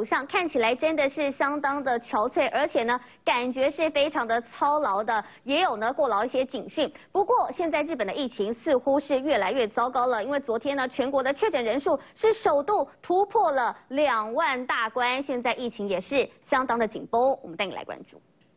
像看起来真的是相当的憔悴，而且呢，感觉是非常的操劳的，也有呢过劳一些警讯。不过，现在日本的疫情似乎是越来越糟糕了，因为昨天呢，全国的确诊人数是首度突破了2万大关，现在疫情也是相当的紧绷。我们带你来关注。